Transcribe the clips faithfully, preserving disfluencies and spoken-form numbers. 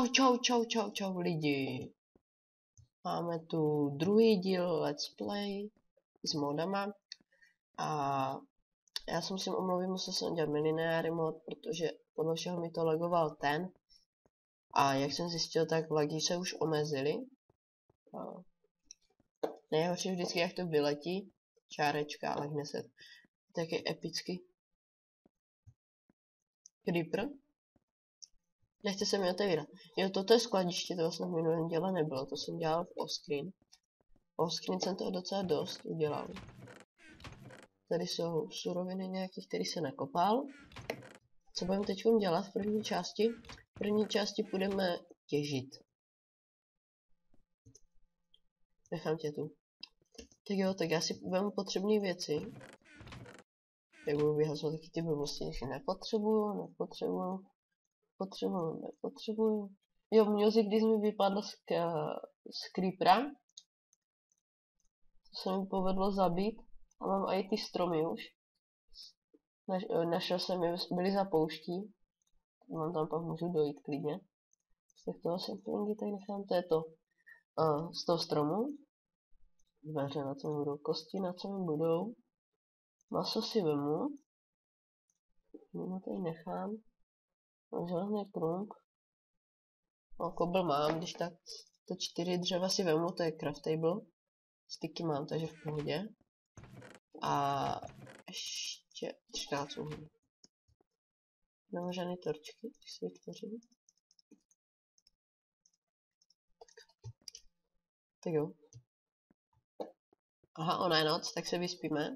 Čau, čau, čau, čau, čau lidi. Máme tu druhý díl Let's Play s modama. A já jsem si omluvím, musel jsem dělat minináry mod, protože podle všeho mi to lagoval ten. A jak jsem zjistil, tak lagy se už omezily. Nejhorší vždycky, jak to vyletí. Čárečka, ale hned se. Tak je epicky. Creeper. Nechce se mi otevírat. Jo, toto je skladiště, to jsem v minulém díle nebylo, to jsem dělal v offscreen. Offscreen jsem toho docela dost udělal. Tady jsou suroviny nějaký, který se nakopal. Co budeme teď dělat v první části? V první části budeme těžit. Nechám tě tu. Tak jo, tak já si vezmu potřebné věci. Jak budu vyhazovat taky ty blbosti, když nepotřebuju, nepotřebuju. Potřebuju, nepotřebuju. Jo, music, když mi vypadl z, z creepera. To se mi povedlo zabít. A mám i ty stromy už. Naš, našel jsem je, byly za pouští. Mám tam pak můžu dojít klidně. Tak toho samplingy tady nechám, to je to. Uh, z toho stromu. Dveře, na co mi budou, kosti, na co mi budou. Maso si vemu. Mimo tady nechám. Mám železný krump. No, kobl mám, když tak. To čtyři dřeva si vemu, to je craftable. Styky mám, takže v pohodě. A ještě třináct uhlí. Nemám žádné torčky, když si vytvořím. Tak. tak jo. Aha, ona je noc, tak se vyspíme.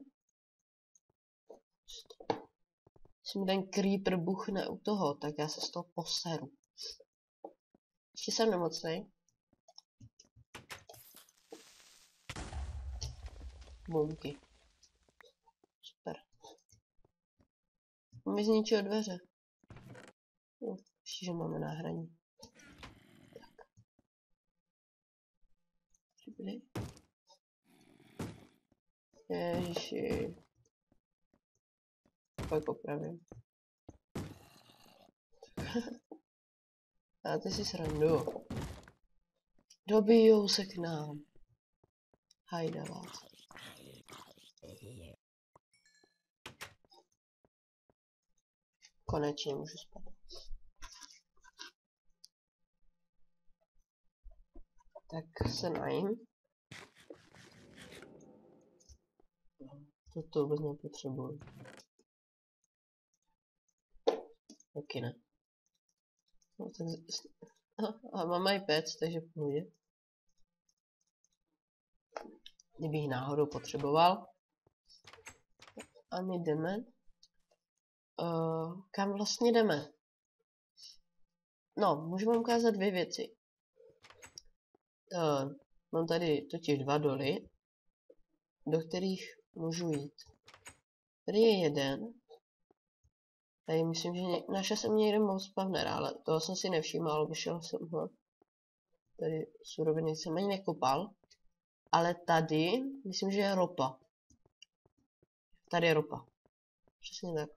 Když mi ten creeper buchne u toho, tak já se z toho poseru. Ještě jsem nemocnej. Bumky. Super. Mi zničil dveře. No, ještě, že máme náhraní. Tak. Přibili. Ježiši. Pak popravím. Dáte si srandu. Dobijou se k nám. Hajdavat. Konečně můžu spát. Tak se najím. Toto vůbec nepotřebuji. Taky ne. No, tak z... A mám i pec, takže v pohodě. Kdybych náhodou potřeboval. A my jdeme. Uh, kam vlastně jdeme? No, můžu vám ukázat dvě věci. Uh, mám tady totiž dva doly, do kterých můžu jít. Tady je jeden. Tady myslím, že ně... našel jsem někde moc spavnera, ale toho jsem si nevšímal, obešel jsem ho. Tady suroviny jsem ani nekopal. Ale tady, myslím, že je ropa. Tady je ropa. Přesně tak.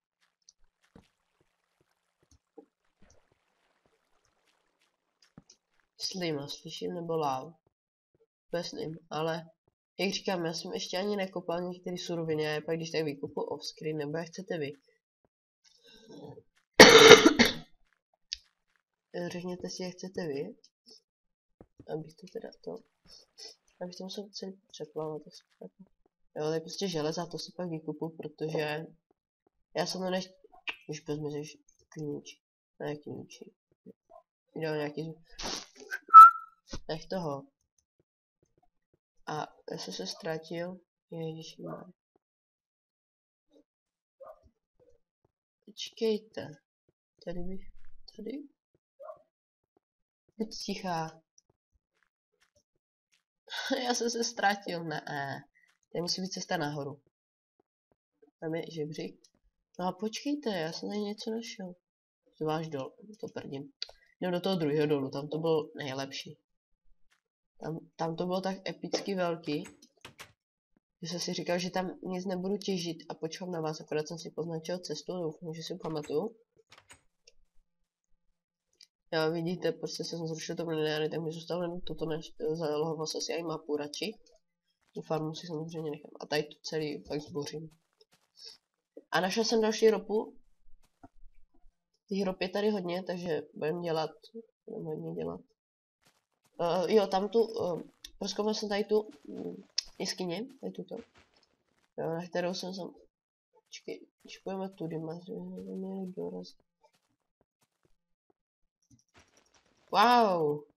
Slima, slyším, nebo láv. Myslím, ale jak říkám, já jsem ještě ani nekopal některé suroviny, a je pak když tak vykopu offscreen, nebo jak chcete vy. Řekněte si, jak chcete vy. Abych to teda to... Abych to musel celý přeplavat. Jo, to je prostě železa, to si pak vykupu, protože... Já jsem to nech... Už pozmizeš kníč. Ne kníči. Vydal nějaký... Nech toho. A já jsem se ztratil. Ježišmarja. Počkejte. Tady bych... Tady? Buď tichá. Já jsem se ztratil, ne. Tady musí být cesta nahoru. Tam je žebřík. No a počkejte, já jsem tady něco našel. To váš dol, to prdím. Jdem do toho druhého dolu, tam to bylo nejlepší. Tam, tam to bylo tak epicky velký, že jsem si říkal, že tam nic nebudu těžit a počkám na vás, akorát jsem si poznačil cestu, doufám, že si pamatuju. Jo, vidíte, prostě jsem zrušil to lineáry, tak mi zůstalo jenom toto, než zalohoval se si i mapu radši. Tu farmu si samozřejmě nechám. A tady tu celý fakt zbořím. A našel jsem další ropu. Těch rop je tady hodně, takže budeme dělat, budeme hodně dělat. Uh, jo, tam tu, uh, prozkoumal jsem tady tu um, jeskyně, tady tuto. Jo, na kterou jsem sam... Počkej, když půjdeme tudy, měli dorazit. Wow!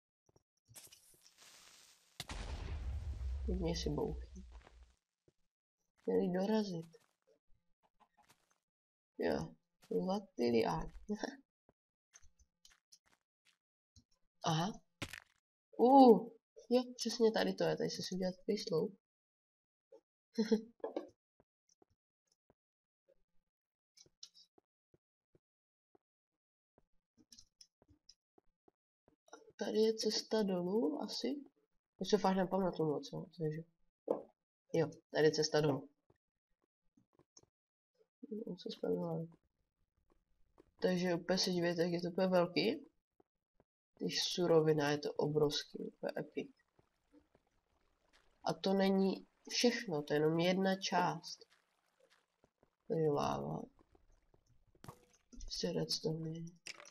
Hodně si bouchy. Měli dorazit. Jo, zlatý liák. Aha. Uh, jo, přesně tady to je, tady se si udělat takový sloup. Tady je cesta dolů, asi. Už se fakt nepamatuju moc, no, takže. Jo, tady je cesta dolů. No, co spadlo. Takže úplně se dívejte, jak je to úplně velký. Když surovina je to obrovský, úplně epic. A to není všechno, to je jenom jedna část. Tady je láva. Prostě redstone.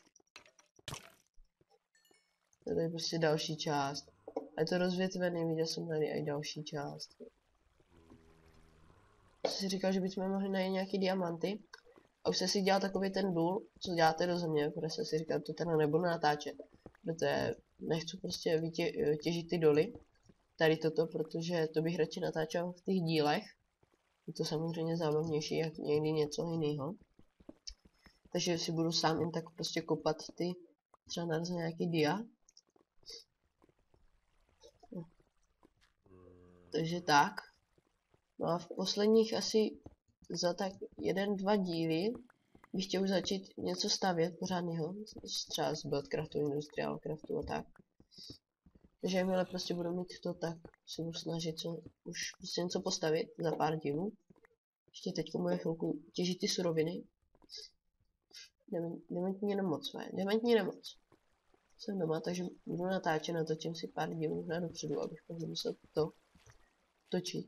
Tady je prostě další část. A je to rozvětvený, viděl jsem tady i další část. Jsem si říkal, že bychom mohli najít nějaký diamanty. A už jsem si dělal takový ten důl, co děláte do země, protože jsem si říkal, to teda nebudu natáčet. Protože nechci prostě vytě, těžit ty doly. Tady toto, protože to bych radši natáčel v těch dílech. Je to samozřejmě zábavnější, jak někdy něco jiného. Takže si budu sám jen tak prostě kopat ty, třeba narazit nějaký dia. No. Takže tak. No a v posledních asi za tak jeden, dva díly bych chtěl už začít něco stavět pořádného, třeba z Buildcraftu, Industrial Craftu a tak. Takže jakmile prostě budu mít to, tak si budu snažit co, už prostě něco postavit za pár dílů. Ještě teď bude chvilku těžit ty suroviny. Dementní nemoc, ne? Dementní nemoc. Jsem doma, takže budu natáčet, natočím si pár dílů možná dopředu, abych mohl muset to točit.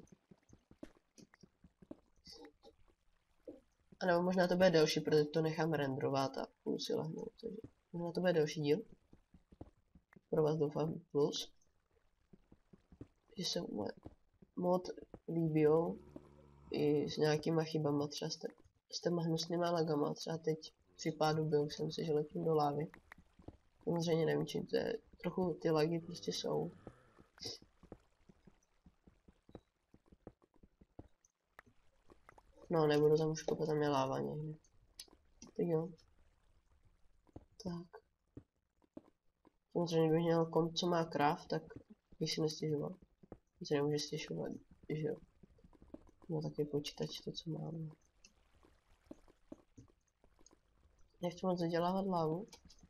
A nebo možná to bude delší, protože to nechám renderovat a půl si lehnout, takže možná to bude delší díl. Pro vás doufám plus. Že se mu mod líbijou i s nějakýma chybama, třeba s, s těma hnusnýma lagama, třeba teď při pádu byl jsem si, že letím do lávy. Samozřejmě nevím, čím to je, trochu ty lagy prostě jsou. No, nebudu tam už kopat, tam je láva někde. Tak jo. Tak. Samozřejmě, kdybych měl komp, co má craft, tak bych si nestěžoval. Nic se nemůže stěžovat, že jo. No taky počítač to, co máme. Nechci moc zadělávat lávu.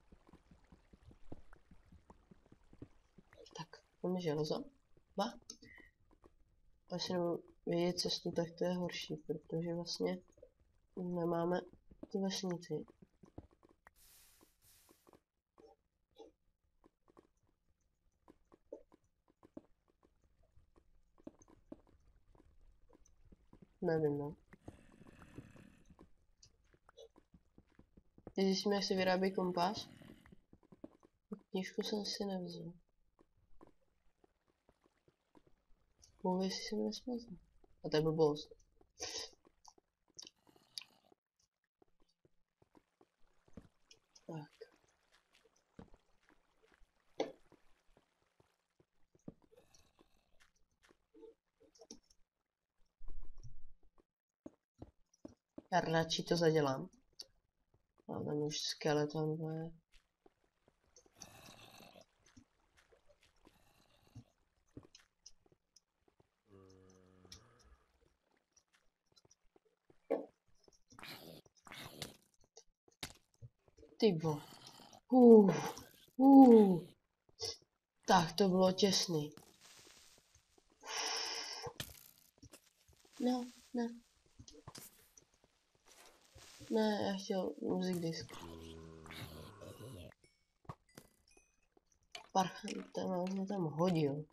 Tak, máme železo. Ba. Asi nebudu vědět cestu, tak to je horší, protože vlastně nemáme tu vesnici. Nevím, no. Když zjistíme, jak se vyrábí kompas, knížku jsem si nevzal. Bůh, jestli jsem nesmazal. A to je blbost. Tak. Já radši to zadělám. A tam už skeleton bude. Ty bo. Uh, uh. Tak to bylo těsný. No, ne. Ne, já chtěl music disk. parchant, ten mě tam hodil.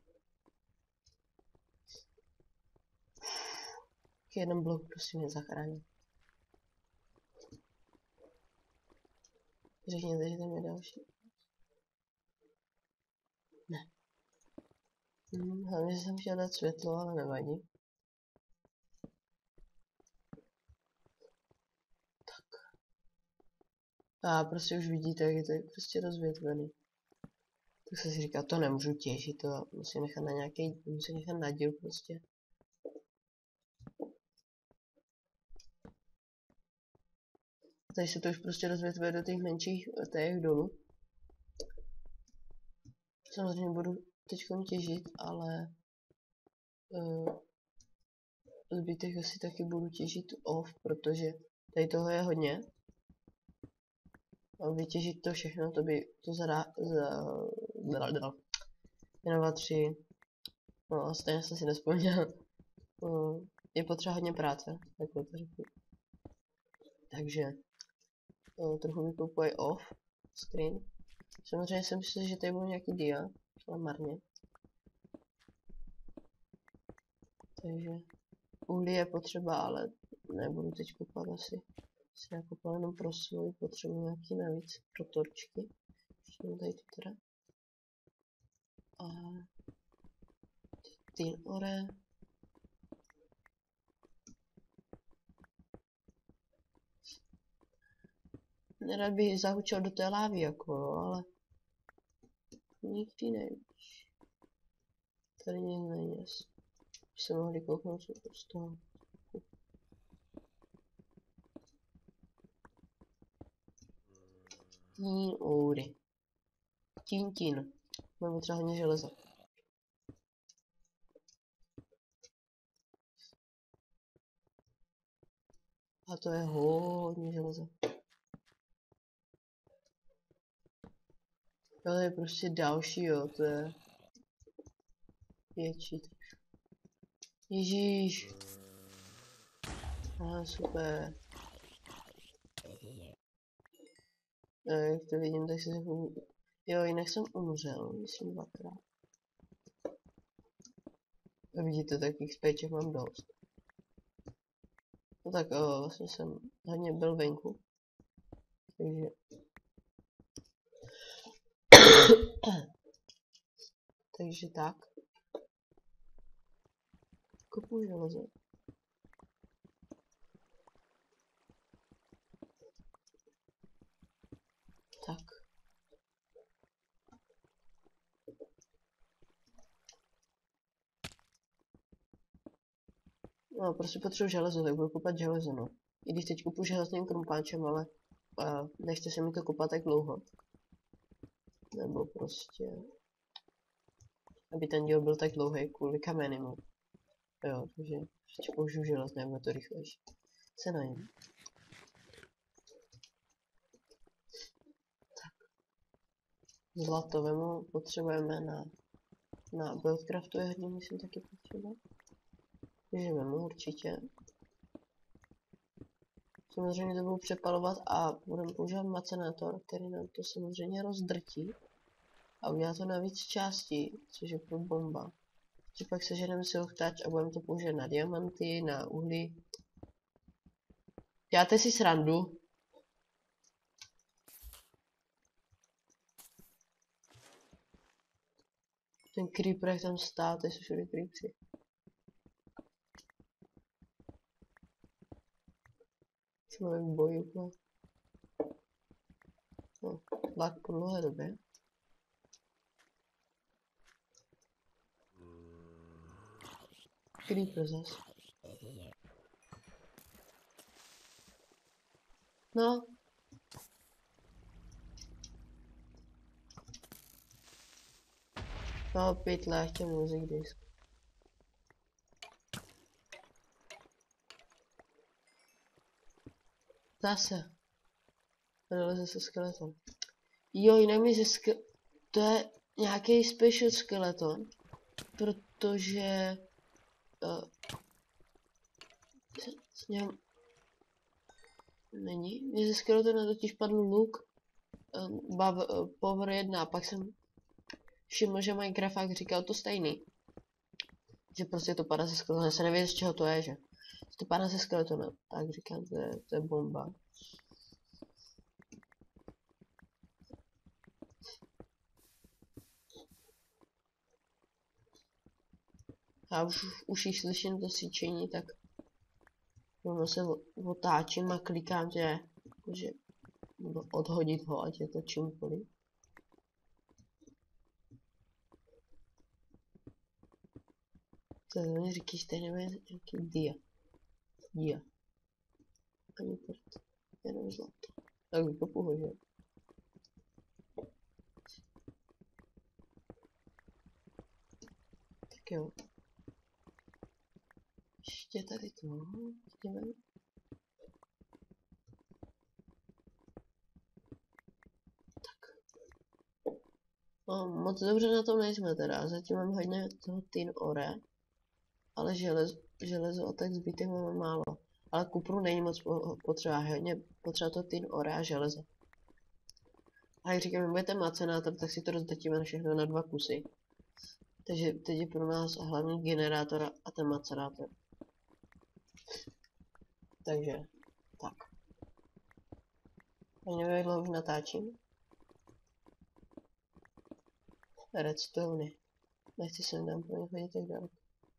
Jeden blok prostě mě zachránil. Řekněte, že tam je další. Ne. Hmm, hlavně jsem chtěl dát světlo, ale nevadí. Tak. A prostě už vidíte, jak je to prostě rozvětvený. Tak se si říká, to nemůžu těžit, to musím nechat na nějaký, musím nechat na díl prostě. Tady se to už prostě rozvětvuje do těch menších těch dolů. Samozřejmě budu teď těžit, ale uh, zbytek asi taky budu těžit off, protože tady toho je hodně. A vytěžit to všechno, to by to zadá, za, za, jedna, dva, tři, no stejně jsem si nespomněl. Uh, je potřeba hodně práce, takhle to řeknu. Takže uh, trochu vykoupuji off screen. Samozřejmě jsem myslel, že tady budou nějaký dia, ale marně. Takže uhlí je potřeba, ale nebudu teď kopat asi. Si nakopal jenom pro svůj, potřebuji nějaký navíc pro torčky. Ještě mám tady to teda. A tým ore. Nerad bych zahučel do té lávy, jako jo, ale nikdy nevíš. Tady nic není, by se mohli kouknout z toho. Tín oury. Tín tín. Máme třeba hodně železa. A to je hodně železa. To je prostě další, jo, to je větší. Ježíš. Aha, super. E, jak to vidím, tak se um... Jo, jinak jsem umřel, myslím dvakrát. A vidíte, takých spéček mám dost. No tak o, vlastně jsem hodně byl venku. Takže... Takže tak. Kopu železo. Tak. No, prostě potřebuji železo, tak budu kopat železo, no. I když teď kupu železným krumpáčem, ale uh, nechce se mi to kopat tak dlouho. Nebo prostě... Aby ten díl byl tak dlouhý kvůli kamenimu. Jo, takže ještě použiju železné, bude to rychlejší. Se najím. Tak. Zlato vemu, potřebujeme na... Na buildcraftu je hodně, myslím, taky potřeba. Takže vemu určitě. Samozřejmě to budu přepalovat a budeme používat macenátor, který nám to samozřejmě rozdrtí. A udělá to na víc částí, což je pro bomba. Že pak seženeme silktač a budeme to používat na diamanty, na uhlí. Děláte si srandu? Ten creeper, jak tam stál, to jsou všude creepři. Člověk bojí úplně. No, tlak po dlouhé době. Creeper zas. No. No, pytle, chtěl music disk. Zase. Vyleze se skeleton. Jo, jinak mi ze ske... To je nějaký special skeleton. Protože... Uh, s něm... Není. Mně ze skeletona totiž padl luk. Um, bav, uh, power jedna, pak jsem... všiml, že můj grafák říkal to stejný. Že prostě to padá ze skeletonu, já se nevěděl, z čeho to je, že to padá ze skeletonu. Tak říkám, to je, to je bomba. Já už, už jí slyším to síčení, tak rovno se otáčím a klikám, že, že odhodit ho, ať je to čímkoliv. To je oni říkají stejně nějaký dia. Dia. Ani prd. Jenom zlato. Tak vykopu ho, že? Tak jo. Ještě tady to. Jdeme. Tak. No, moc dobře na tom nejsme teda. Zatím mám hodně toho tin ore. Ale železo, železo a tak zbytek máme málo. Ale kupru není moc potřeba. Hodně potřeba to tin ore a železo. A jak říkám, budete macenátor, tak si to rozdatíme na všechno na dva kusy. Takže teď je pro nás hlavní generátor a ten macenátor. Takže, tak. A nevím, jak dlouho už natáčím. Redstone. Nechci sem tam pro ně chodit tak daleko.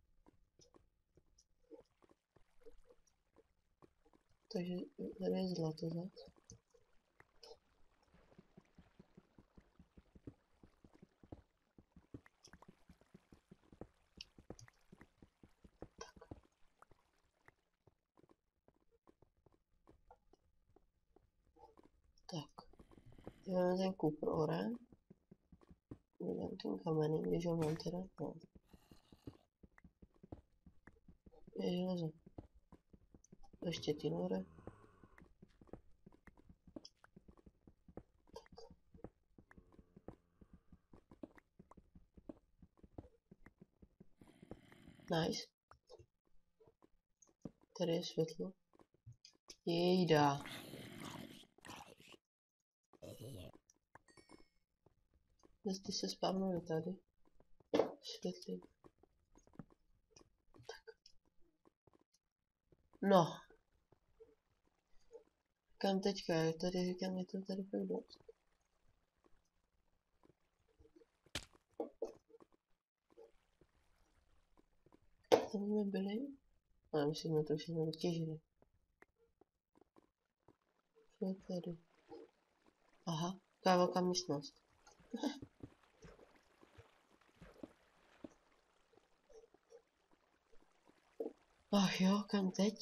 Takže tady je zlato zad. Tak. Máme ten kupr ore. Mám ten kamenný, když ho mám teda. No. Je železo. Ještě tin ore. Nice. Tady je světlo. Jejda. Zde se spávnuli tady. Světlý. Tak. No. Kam teďka? Tady říkám, je to tady fakt dost. Tam jsme byli? Ale my jsme to všechno vytěžili. Co je tady? Aha, taková velká místnost. Ach jo, kam teď?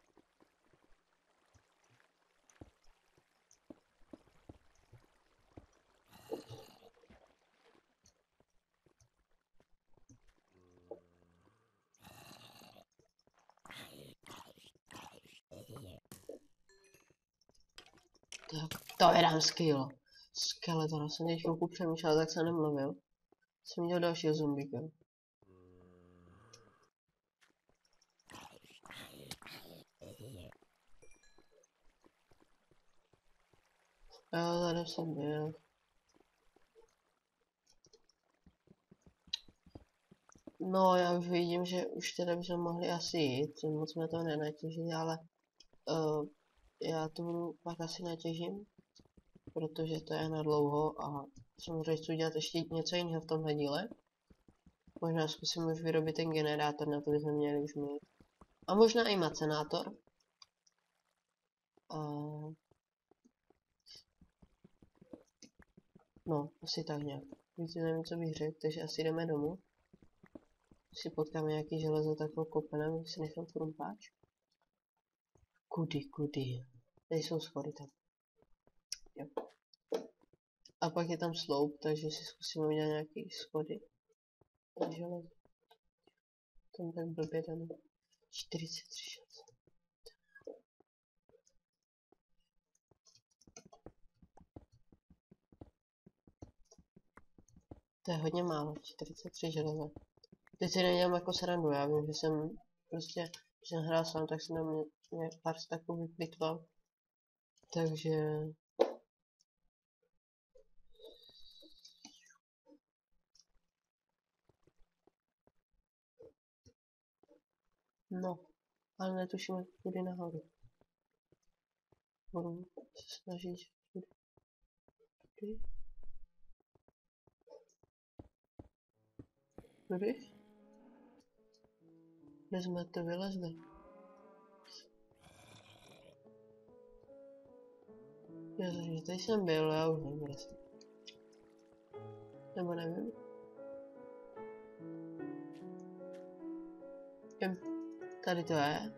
Tak, to je dám skill. Skeleton, jsem teď chvilku přemýšlel, tak jsem nemluvil. Jsem viděl dalšího zombíka. Jo, tady jsem byl. No, já už vidím, že už teda bychom mohli asi jít, moc jsme to nenatěžili, ale uh, já to budu pak asi natěžím, protože to je na dlouho a samozřejmě chci udělat ještě něco jiného v tomhle díle. Možná zkusím už vyrobit ten generátor, na to bychom měli už mít. A možná i macenátor. Uh, no, asi tak nějak. Víc nevím, co bych řekl, takže asi jdeme domů. Si potkáme nějaký železo, tak ho kopeneme, si nechám krumpáč. Kudy, kudy. Tady jsou schody tam. Jo. A pak je tam sloup, takže si zkusíme udělat nějaký schody. Železo. Tam tak blbě daný. čtyřicet tři šance. To je hodně málo, čtyřicet tři železa. Teď si nedělám jako srandu, já vím, že jsem prostě, když jsem hrál sám, tak jsem na mě, mě pár staků vyplitval. Takže... No, ale netuším, kudy nahoru. Budu se snažit tudy. Tudy. Tudy. Kde jsme to vylezli? Ježiš, tady jsem byl, já už nevím, kde jsem. Nebo nevím. Jem. Tady to je.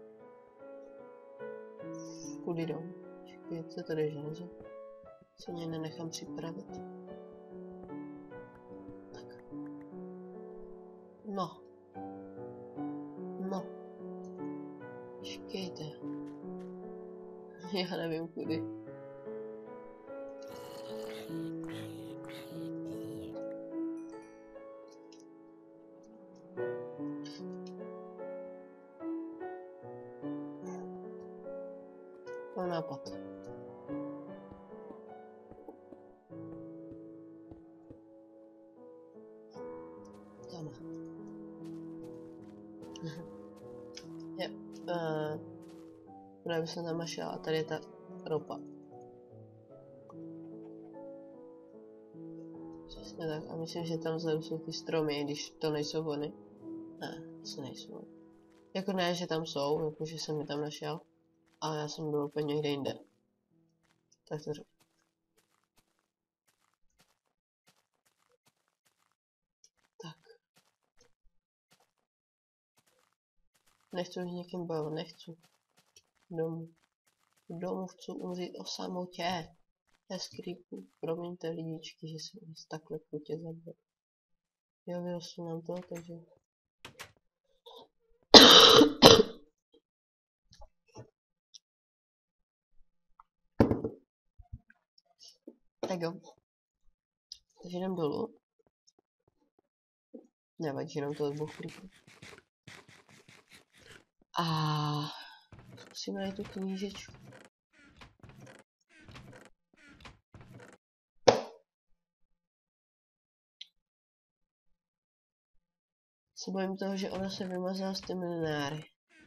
Kudy jdou? Čekajte, tady je železo. Se mě nenechám připravit. Tak. No. No. Čekejte. Já nevím kudy. Mám nápad. Tam. Je. Uh, právě jsem tam našel a tady je ta ropa. Přesně tak. A myslím, že tam vzadu jsou ty stromy, když to nejsou vony. Ne, to nejsou. Jako ne, že tam jsou, jako že jsem je tam našel. Ale já jsem byl úplně někde jinde. Tak to řeknu. Tak. Nechci už někým bojovat, nechci. Domů. Domů chci umřít o samotě. Hezkýku, promiňte lidičky, že jsem vás takhle krutě zabil. Já vyosínám to, takže... Tak jo. Takže jdem dolů. Nevadí, jenom to dvou frýků. A musíme najít tu knížečku. Se bojím toho, že ona se vymazala z ty milináry.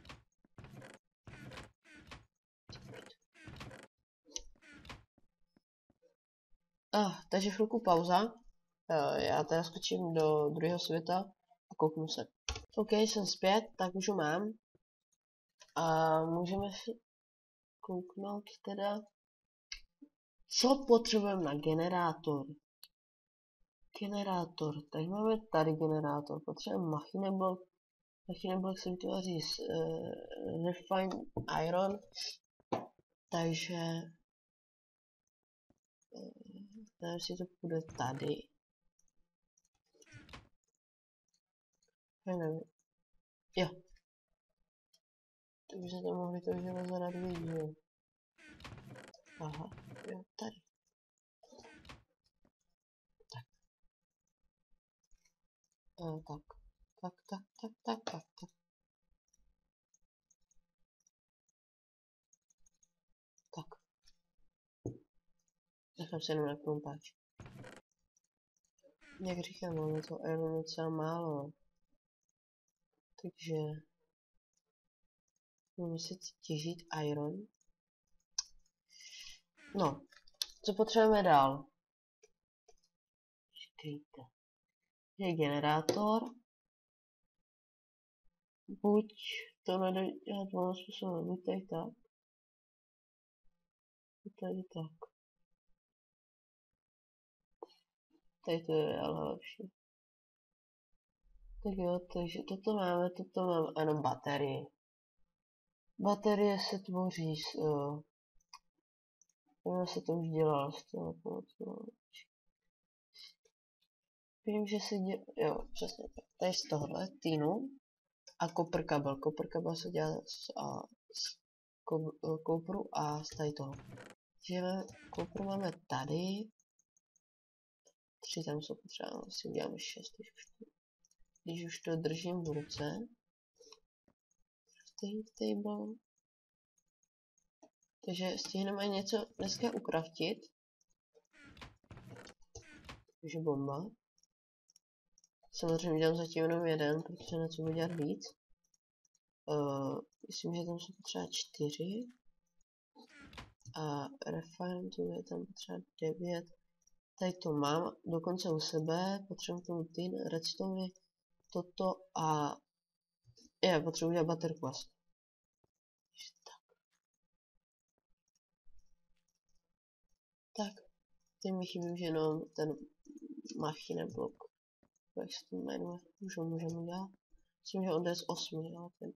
Ah, takže chvilku pauza. Uh, já teda skočím do druhého světa a kouknu se. OK, jsem zpět, tak už ho mám. A můžeme si kouknout teda, co potřebujeme na generátor. Generátor, tady máme tady generátor, potřebujeme machine block. Machine block se vytváří z uh, refined iron, takže nevím, jestli to půjde tady. Já nevím. Jo. To už se to mohli to železo na dvě díly. Aha, jo, tady. Tak. E, tak. Tak, tak, tak, tak, tak, tak. Tak. Nechám se jenom na krumpáč. Jak říkám, máme to jenom docela málo. Takže budeme muset těžit iron. No, co potřebujeme dál? Čekejte. Je generátor. Buď to nejde dělat dvěma způsobem, buď tady tak. Buď tady tak. Tady to je ale lepší. Tak jo, takže toto máme, toto máme, ano, baterie. Baterie se tvoří z... Uh, já se to už dělalo z toho pomocí. Vím, že se dělá, jo, přesně tak. Tady z tohohle týnu a kopr kabel. Kopr kabel se dělá z, a, z kopru a z tady toho. Takže kopru máme tady. Tři tam jsou potřeba, asi uděláme šest, když už to, když už to držím v ruce. Crafting table. Takže stihneme něco dneska ukraftit. Takže bomba. Samozřejmě dělám zatím jenom jeden, protože na co budu dělat víc. Uh, myslím, že tam jsou potřeba čtyři. A refinementu je tam potřeba devět. Tady to mám dokonce u sebe. Potřebuji k tomu ty redstone, toto a je, potřebuji udělat baterku asi. Tak. Tak. Teď mi chybí už jenom ten machine blok. Jak se to jmenuje? Už ho můžeme udělat. Myslím, že on jde z osmi, ale ten...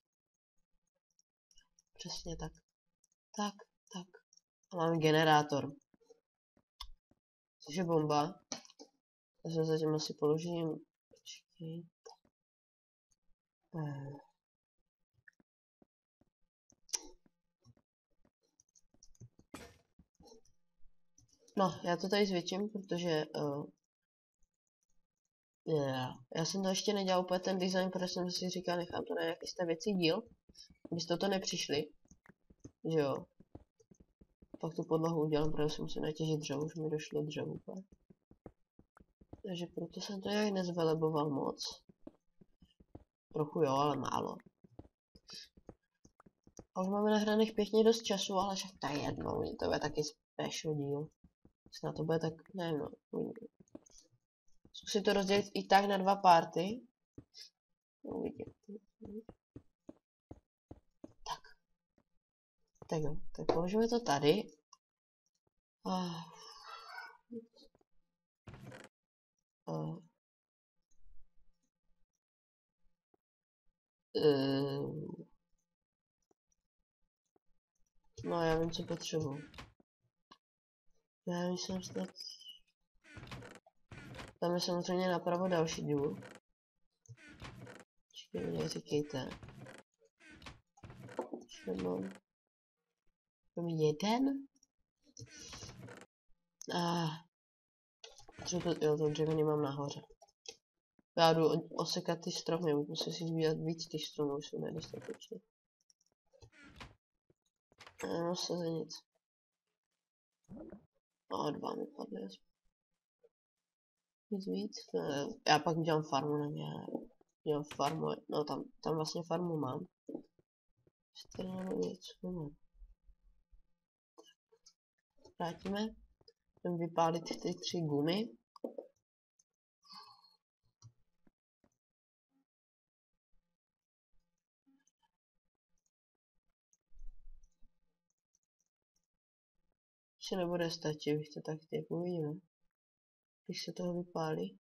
Přesně tak. Tak, tak. A máme generátor. Což je bomba. Já se zatím asi položím. Počkej. Hmm. No, já to tady zvětším, protože uh, yeah. Já jsem to ještě nedělal úplně ten design, protože jsem si říkal, nechám to na nějaký stavěcí díl, abyste to nepřišli, že jo. Pak tu podlahu udělám, protože jsem musel natěžit dřevo, už mi došlo dřevo úplně. Takže proto jsem to nějak nezveleboval moc. Trochu jo, ale málo. A už máme nahraných pěkně dost času, ale však to je jedno, to bude taky special díl. Snad to bude tak, nevím no. Zkusit to rozdělit i tak na dva party. Uvidím. Tak. Tak jo, tak položíme to tady. Ah. Uh. Uh. No já vím, co potřebuji. Já myslím snad... Tam je samozřejmě napravo další důl. Počkej, mi neříkejte. Co mám? Mám jeden? Ah. Třeba to, jo, to dřevěný mám nahoře. Já jdu osekat ty stromy, musím si zvídat víc těch stromů, už jsou nedostatečné. No se za nic. No, dva mi padly aspoň. Víc, víc. Já pak udělám farmu, nevím, já udělám farmu, no tam, tam vlastně farmu mám. čtyři nebo něco mám. Vrátíme. Jdem vypálit ty tři gumy. Ještě nebude stačit, bych to tak teď uvidíme. Když se toho vypálí.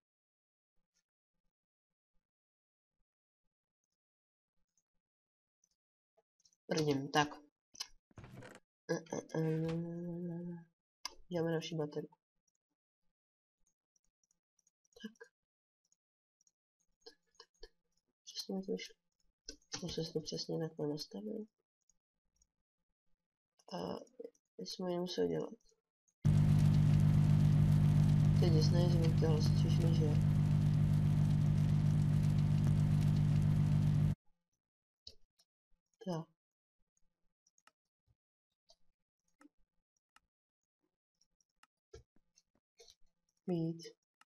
Prdím, tak. Děláme další baterku. Tak. Přesně mi to vyšlo. Musím si to přesně takhle nastavit. A jsme ji museli dělat. Teď je snažím, tohle se těž nežije. Tak. Mít.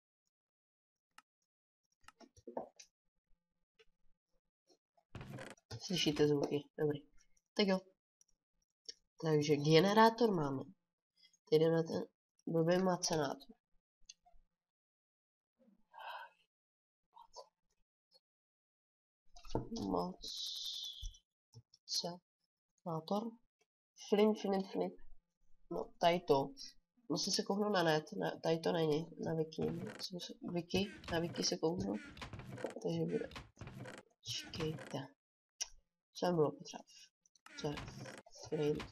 Slyšíte zvuky, dobrý. Tak jo. Takže generátor máme. Teď jdeme na ten blbý macenátor. Macenátor. Flint, flint, flint. No, tady to. Musím se kouknout na net, na, tady to není, na wiki. Wiki, na wiki se kouknu. Takže bude. Čekejte. Co tam bylo potřeba? Co je? Flint.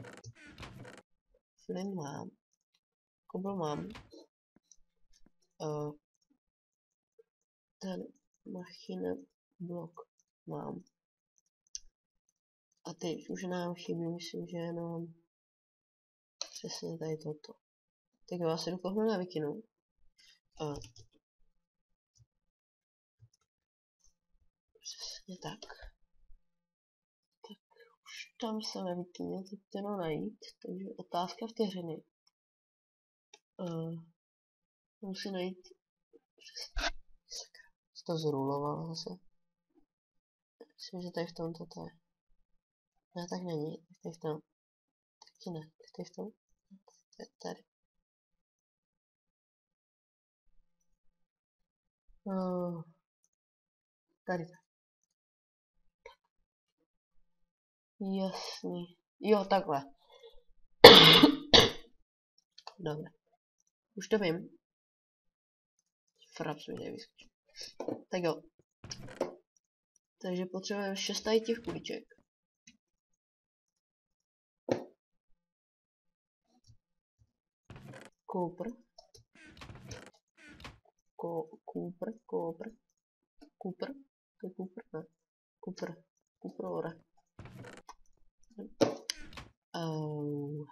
Flint mám. Kobl mám. Uh, ten machine blok mám. A teď už nám chybí, myslím, že jenom přesně tady toto. Tak jo, asi jdu kouknout na wikinu. Uh, přesně tak. Tak už tam jsem na wikině, teď to jenom najít, takže otázka vteřiny. Uh, musím najít přesně. To zruloval zase. Myslím, že tady v tom toto je. Ne, tak není. Tady v tom. Taky ne. Tady v tom. Tady. Oh. Tady. Jasný. Jo, takhle. Dobře. Už to vím. Fraps mi nevyskočí. Tak jo. Takže potřebujeme šest tady těch kuliček. Koupr. Ko, Koupr, Koupr. Koupr. To je Koupr, ne. Koupr. Koupr ore. Oh.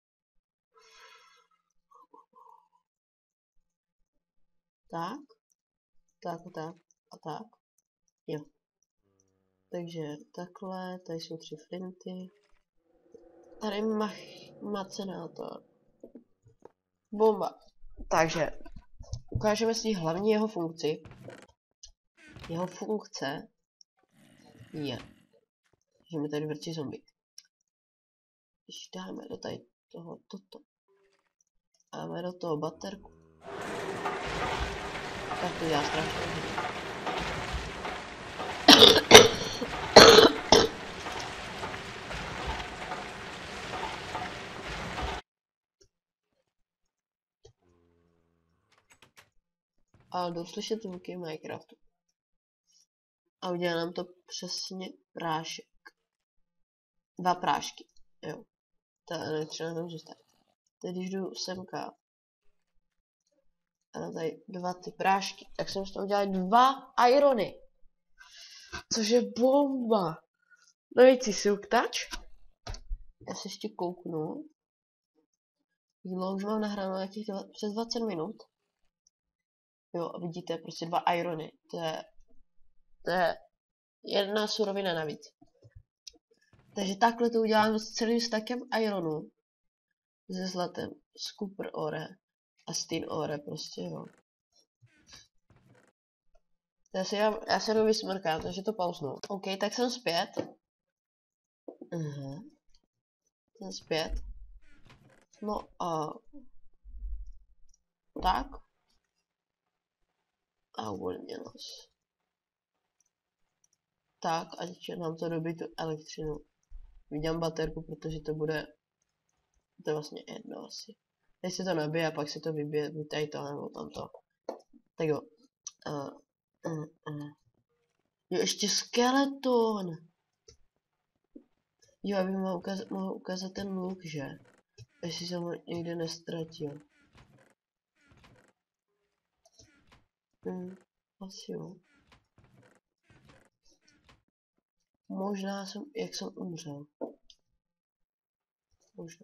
Tak. Tak a tak. A tak. Jo. Takže takhle, tady jsou tři flinty. Tady mach, macenátor. Bomba. Takže ukážeme si hlavní jeho funkci. Jeho funkce je, že mi tady vrčí zombie. Když dáme do tady toho, toto. Dáme do toho baterku. Tak to dělá strašně hodně. A jdou slyšet zvuky Minecraftu. A udělá nám to přesně prášek. Dva prášky, jo. To je třeba tam zůstat. Teď když jdu semka a tady dva ty prášky, tak jsem z toho udělal dva irony. Což je bomba. Nojící silk touch. Já se ještě kouknu. Jídlo už mám nahráno nějakých přes dvacet minut. Jo, a vidíte, prostě dva irony. To je, to je jedna surovina navíc. Takže takhle to uděláme s celým stackem ironu. Se zlatem, s copper ore a stin ore prostě, jo. Já se, já, já se jenom vysmrkám, takže to pauznu. OK, tak jsem zpět. Uh-huh. Jsem zpět. No a... Tak. A uvolněnost. Tak, ať nám to dobí tu elektřinu. Vidím baterku, protože to bude... To je vlastně jedno asi. Teď se to nabije a pak se to vybije, buď tady to nebo tamto. Tak jo. Uh, uh, uh. Jo, ještě skeleton. Jo, abych mohl ukázat, mohl ukázat ten luk, že? Jestli jsem ho někde nestratil. Hmm, asi jo. Možná jsem, jak jsem umřel. Možná.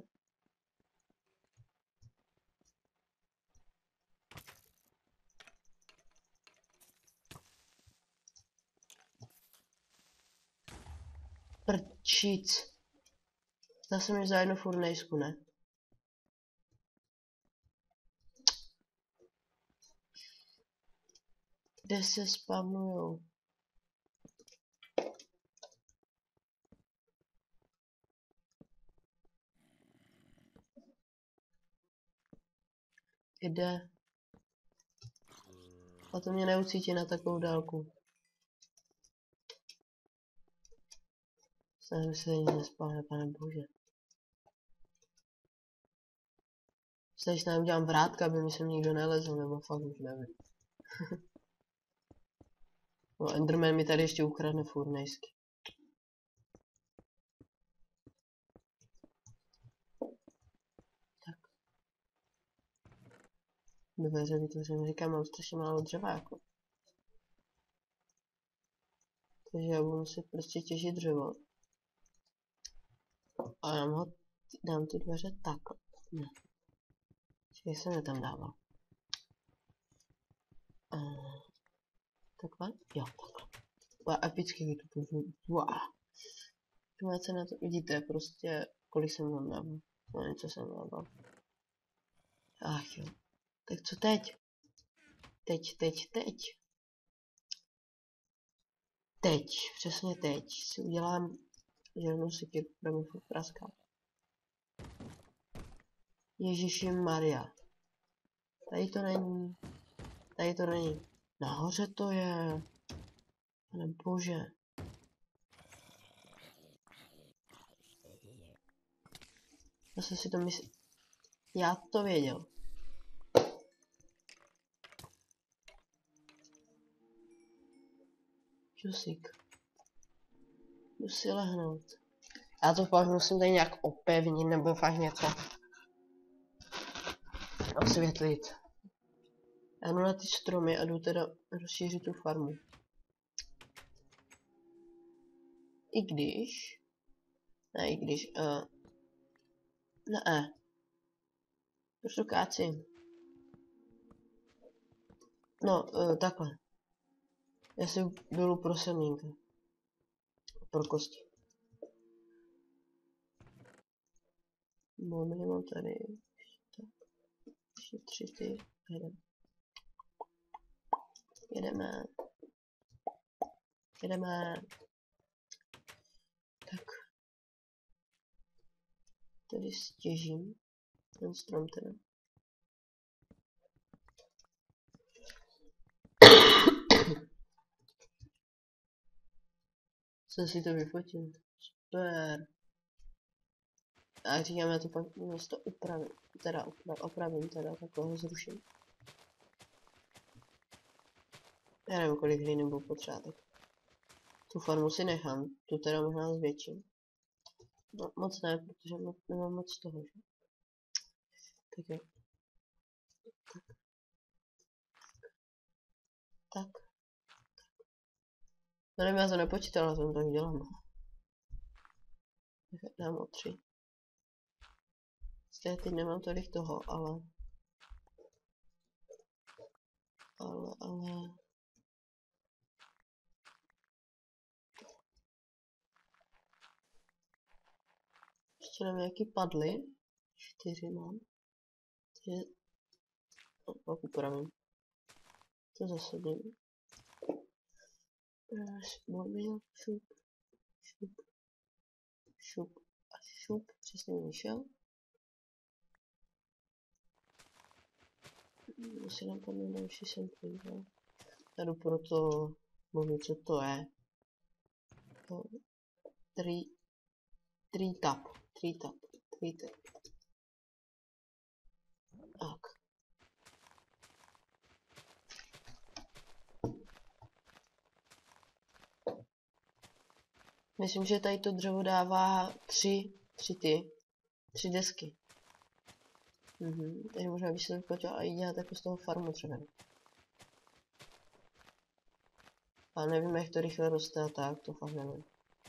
Prčic. Zase mi za jednu furnejsku, ne? Kde se spavnujou? Kde? A to mě neucítí na takovou dálku. Snažím se nic nespavne, pane bože. Snažím se udělám vrátka, aby mi sem nikdo nelezl, nebo fakt už nevím. No, Enderman mi tady ještě ukradne furnejsky. Tak. Dveře vytvořím, říkám, mám strašně málo dřeva, jako. Takže já budu muset prostě těžit dřevo. A dám ho, dám ty dveře takhle. Ne. Jak jsem je tam dával? Uh, takhle? Jo, takhle. Wow, epický to použiju. Wow. Máte na to, vidíte prostě, kolik jsem vám dával. No něco jsem dával. Ach jo. Tak co teď? Teď, teď, teď. teď, přesně teď si udělám želnou sekiru, bude mi furt praskat. Ježiši Maria. Tady to není. Tady to není. Nahoře to je. Pane bože. Zase si to myslím. Já to věděl. Čusík. Jdu si lehnout. Já to pak musím tady nějak opevnit, nebo fakt něco. Osvětlit. Já jdu na ty stromy a jdu teda rozšířit tu farmu. I když... Ne, i když... Uh, ne. Proč to kácím? No, uh, takhle. Já si dolů pro semínka. Pro kosti. Máme, mám tady. Tak. Ještě tři ty. Jedeme. Jedeme. Jedeme. Tak. Tady stěžím. Ten strom teda. Jsem si to vyfotil. Super. A jak říkám, já to pak to upravím. Teda opravím, teda takhle ho zruším. Já nevím, kolik hlíny budu potřebovat. Tu farmu si nechám, tu teda možná zvětším. No, moc ne, protože moc, nemám moc toho, že? Tak jo. Tak. Tak. No nevím, já to nepočítal, já jsem to dělám. Tak dám o tři. Stejně teď nemám tolik toho, ale... Ale, ale... Ještě nám nějaký padly. Čtyři mám. Takže... No, pak upravím. To zasadím. Mobil, šup, šup, šup a šup. Přesně vyšel. Musím nám tam další sampling, jo. Já jdu proto mluvit, co to je. Tree, tree tap, tree tap, tree tap. Tak. Myslím, že tady to dřevo dává tři, tři ty, tři desky. Mhm, takže možná bych se to vyplatilo i dělat jako z toho farmu třeba. Ale nevím, jak to rychle roste a tak, to fakt nevím.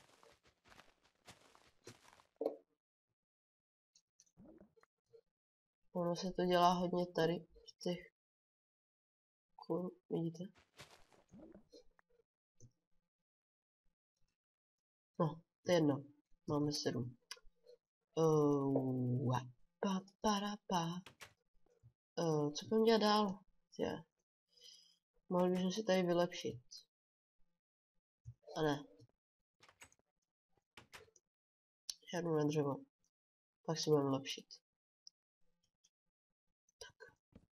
Ono se to dělá hodně tady v těch kur, vidíte? No, to je jedno. Máme sedm. Uh, pa, para, pa. Uh, co budeme dělat dál? Je. Mohli bychom si tady vylepšit. A ne. Já jdu na dřevo. Pak si budeme lepšit. Tak.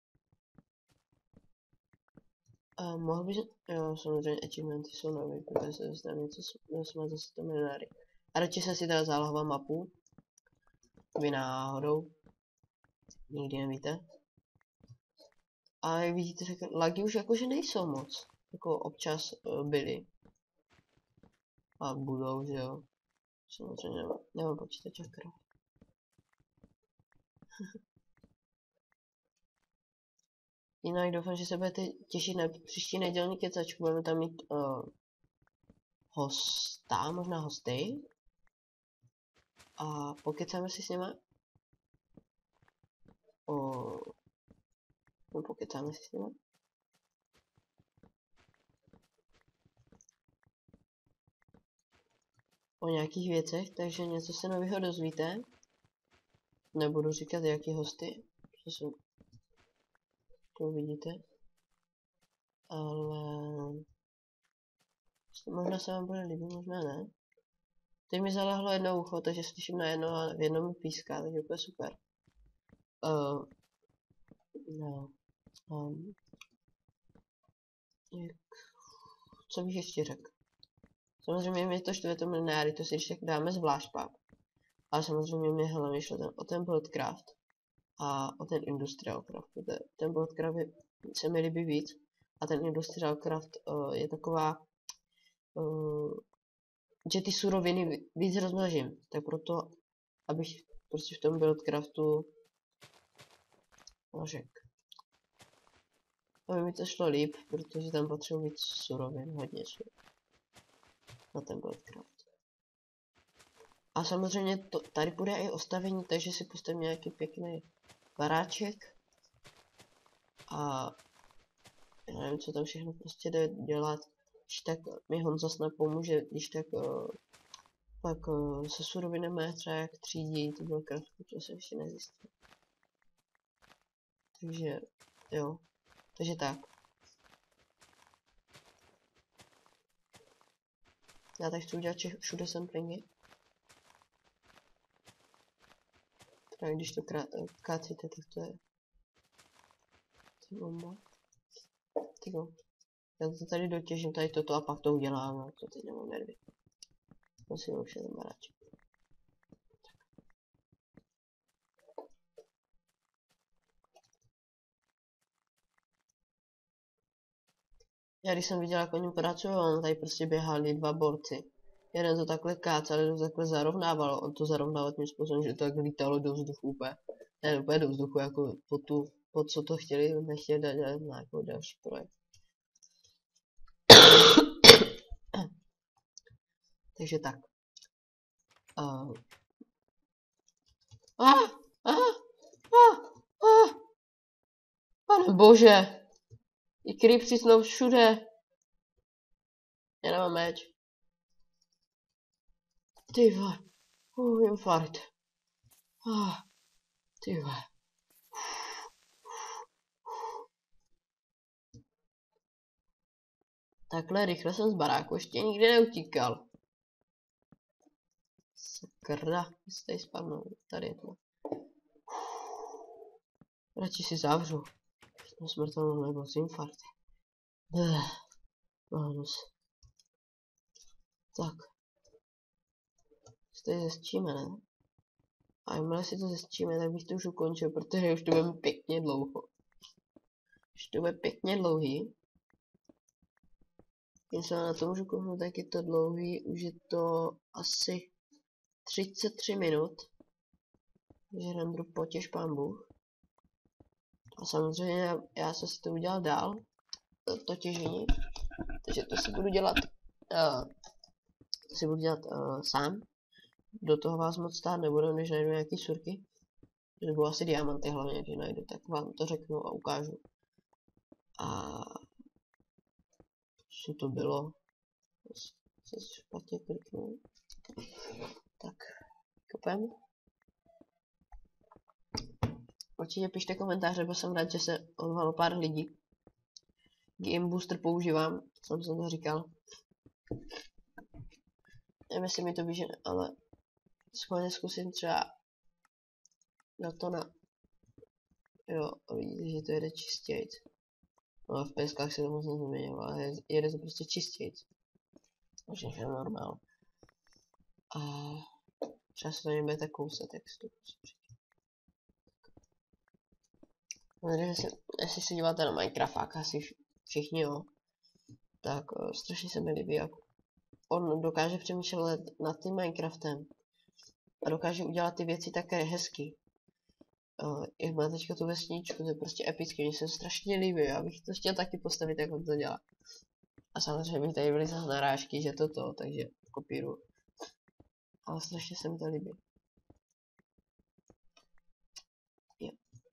Uh, mohl bych... Jo, samozřejmě achievementy jsou nový, protože se dostaneme něco, jsme zase to milionáry. A radši se si teda zálohoval mapu. Vy náhodou. Nikdy nevíte. A jak vidíte, tak lagy už jakože nejsou moc. Jako občas uh, byly. A budou, že jo. Samozřejmě nemám, nemám počítač akro. Jinak doufám, že se budete těšit na příští nedělní kecačku. Budeme tam mít uh, hosta, možná hosty. A pokecáme si s něma. O... No, pokecáme si s něma. O nějakých věcech, takže něco se nového dozvíte. Nebudu říkat jaký hosty, co jsou... To uvidíte. Ale... Možná se vám bude líbit, možná ne. Teď mi zalehlo jedno ucho, takže slyším na jedno a v jednom mi píská, takže úplně super. Uh, no. Um, jak... Co bych ještě řekl? Samozřejmě mě to štve to milináry, to si když tak dáme zvlášť pak. Ale samozřejmě mě hlavně šlo ten, o ten Buildcraft a o ten Industrial Craft. Ten Buildcraft se mi líbí víc a ten Industrial Craft uh, je taková, uh, že ty suroviny víc rozmnožím. Tak proto, abych prostě v tom Buildcraftu řekl. Aby mi to šlo líp, protože tam potřebuji víc surovin, hodně surovin. Na ten Buildcraft. A samozřejmě to, tady bude i ostavení, takže si postavím nějaký pěkný baráček. A já nevím, co tam všechno prostě jde dělat. Když tak mi Honza snad pomůže, když tak uh, pak uh, se surovinami třeba jak třídí to byl Buildcraft, to se ještě nezjistil. Takže jo, takže tak. Já tak chci udělat všude samplingy. Tak když to kácíte, tak to je bomba. Tyjo. Já to tady dotěžím, tady toto a pak to udělám, no to teď nemám nervy. Musím už ten baráček. Já když jsem viděla, jak oni pracují, on tady prostě běhali dva borci. Jeden to takhle kácal, jeden to takhle zarovnával, on to zarovnával tím způsobem, že to tak lítalo do vzduchu úplně. Ne, úplně do vzduchu, jako po tu, po co to chtěli, nechtěli dát na jako další projekt. Takže tak. Uh. Ah, ah, ah, ah. Pane bože. I creepsy jsou všude. Já nemám meč. Ty vole. Uh, infarkt. Ah, ty vole. Takhle rychle jsem z baráku ještě nikdy neutíkal. Sakra, jsi tady spadnou. Tady je to. Radši si zavřu. Jsem smrtelnou nebo z infarkty. Manus. Tak. Tady zesčíme, ne? A jakmile si to zesčíme, tak bych to už ukončil, protože už to bude pěkně dlouho. Už to bude pěkně dlouhý. Když se na to můžu kouknout, tak je to dlouhý, už je to asi třicet tři minut. Takže renderu potěž pán Bůh. A samozřejmě já jsem si to udělal dál, to, to těžení. Takže to si budu dělat, uh, to si budu dělat uh, sám. Do toho vás moc stát nebudu, než najdu nějaký surky. Nebo asi diamanty hlavně, když najdu, tak vám to řeknu a ukážu. A co to bylo? Se špatně kliknu. Tak, kopem. Určitě pište komentáře, bo jsem rád, že se ozvalo pár lidí. Game Booster používám, jsem jsem to říkal. Nevím, jestli mi to vyžene, ale schválně zkusím třeba na to na... Jo, vidíte, že to jede čistějc. No v peskách se to moc nezměnilo, ale jede to prostě čistějc. Takže je normál. A třeba se to nebude kousat textu. Jestli se díváte na Minecraft, asi všichni jo, tak uh, strašně se mi líbí, jak on dokáže přemýšlet nad tím Minecraftem a dokáže udělat ty věci také hezky. Uh, jak má teďka tu vesničku, to je prostě epický, mně se strašně líbí, já bych to chtěl taky postavit, jak on to dělá. A samozřejmě bych tady byly zase narážky, že toto, takže kopíru. Ale strašně se mi to líbí. Jo.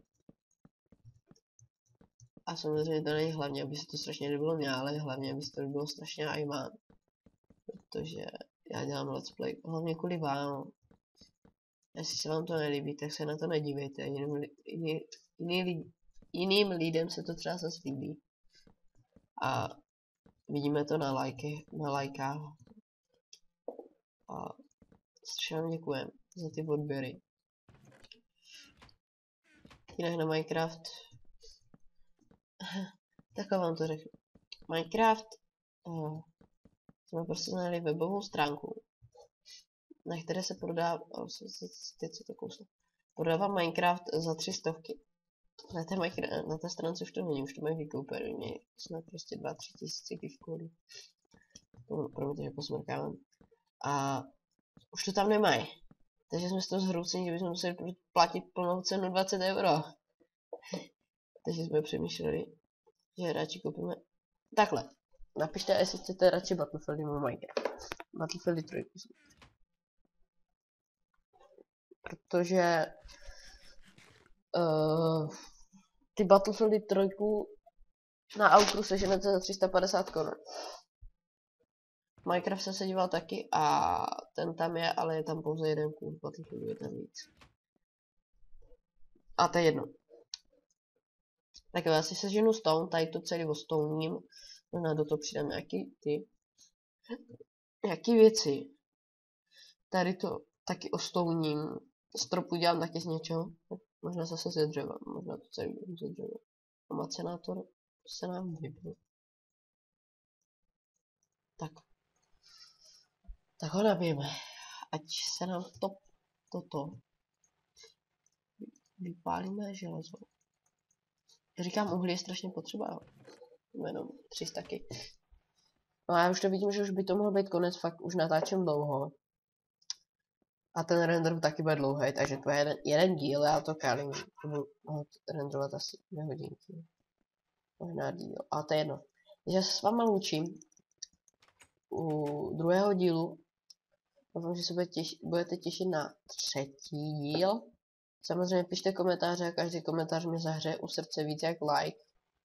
A samozřejmě to není hlavně, aby se to strašně líbilo mě, ale hlavně, aby se to líbilo strašně i vám. Protože já dělám let's play, hlavně kvůli vám. Jestli se vám to nelíbí, tak se na to nedívejte, jiným, jiný, jiný, jiným lidem se to třeba zase líbí. A vidíme to na lajky, na lajkách. A strašně vám děkujem za ty odběry. Jinak na Minecraft... tak vám to řeknu. Minecraft... Uh, jsme prostě znali webovou stránku, na které se prodá... Oh, teď se to kouslo. Prodávám Minecraft za tři stovky. Na té, na té stránce už to není, už to mají vykoupený. Snad prostě dva tři tisíce giftcodů. Promiňte, že posmrkávám. A už to tam nemají. Takže jsme z toho zhrouceni, že bychom museli platit plnou cenu dvacet euro. Takže jsme přemýšleli, že radši koupíme takhle. Napište, jestli chcete radši Battlefield nebo Minecraft. Battlefield tři. Protože uh, ty Battlefield tři na Aukru seženete za tři sta padesát korun. Minecraft jsem se díval taky a ten tam je, ale je tam pouze jeden kus, Battlefield je tam víc. A to je jedno. Tak já si seženu stone, tady to celý ostouním. Možná do toho přidám nějaký ty nějaký věci. Tady to taky ostouním. Stropu dělám taky z něčeho. Možná zase ze dřeva. Možná to celý dělám ze dřeva. A macenátor se nám vybil. Tak. Tak ho nabijeme. Ať se nám to, toto vypálíme železo. Říkám, uhlí je strašně potřeba. Jenom tři staky. No a já už to vidím, že už by to mohl být konec, fakt už natáčím dlouho. A ten render taky bude dlouhý, takže to je jeden, jeden díl, já to kálím. To budu renderovat asi dvě hodinky. Možná díl, ale to je jedno. Takže se s váma loučím u druhého dílu. Doufám, že se bude těš, budete těšit na třetí díl. Samozřejmě pište komentáře a každý komentář mi zahřeje u srdce víc jak like.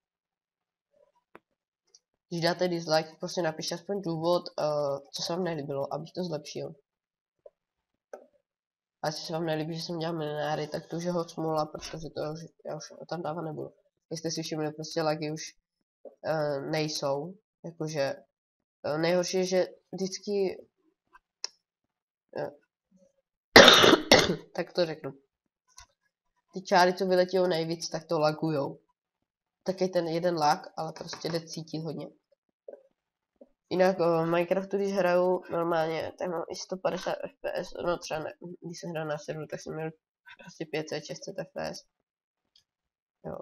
Když dáte dislike, prostě napište aspoň důvod, uh, co se vám nelíbilo, abych to zlepšil. A jestli se vám nelíbí, že jsem dělal milionáry, tak to už je hoď smůla, protože to už, já už tam dávat nebudu. Jestli si všimli, prostě lagy už uh, nejsou. Jakože uh, nejhorší je, že vždycky... Uh, tak to řeknu. Ty čáry, co vyletějou nejvíc, tak to lagujou. Taky ten jeden lag, ale prostě jde cítit hodně. Jinak v Minecraftu, když hraju normálně, tak mám i sto padesát F P S, no třeba ne, když jsem hrál na serveru, tak jsem měl prostě pět set šest set F P S. Jo.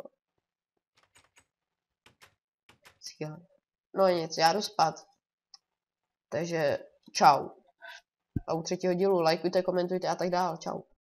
Skvěle. No nic, já jdu spát. Takže čau. A u třetího dílu lajkujte, komentujte a tak dále, čau.